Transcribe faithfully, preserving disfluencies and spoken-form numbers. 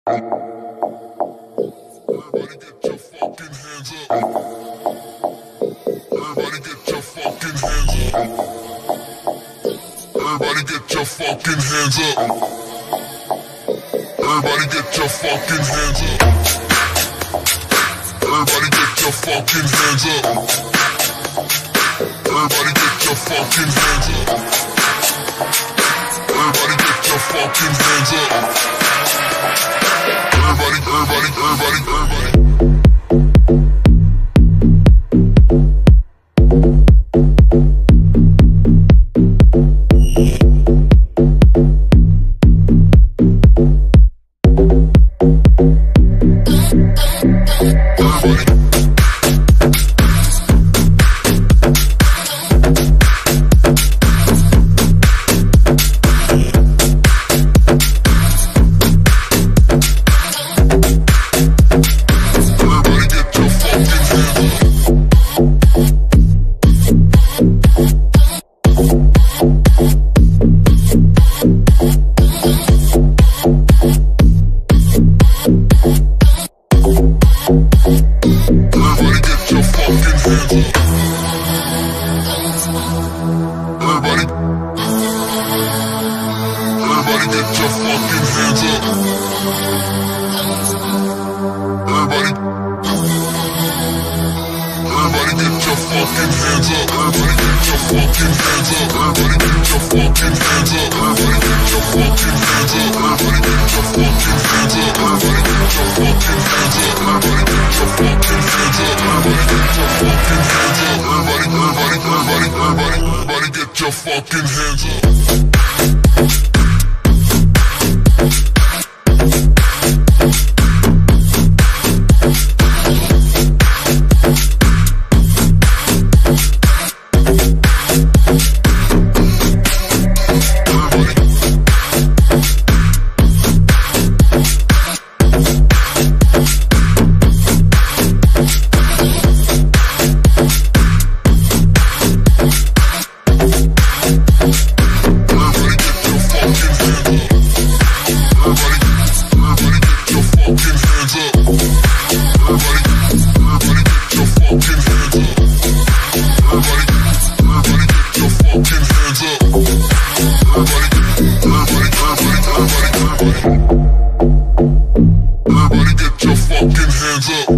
Everybody get your fucking hands up. Everybody get your fucking hands up. Everybody get your fucking hands up. Everybody get your fucking hands up. Everybody get your fucking hands up. Everybody get your fucking hands up. Everybody get your fucking hands up. Everybody, everybody, everybody, everybody. Fucking hands up. Everybody get your fucking hands up.